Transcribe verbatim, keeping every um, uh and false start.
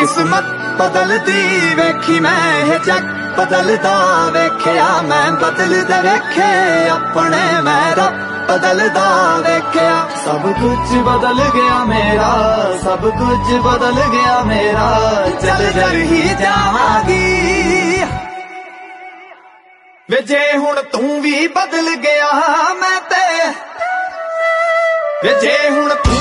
किस्मत बदलती वेखी मैं ये जग बदलदा वेख्या मैं बदलदा वेखे अपने मैं रब बदलदा वेख्या। सब कुछ बदल गया मेरा, सब कुछ बदल गया मेरा, चल जल ही जावांगी वे जे हुण तू भी बदल गया मैं ते वे जे हुण तू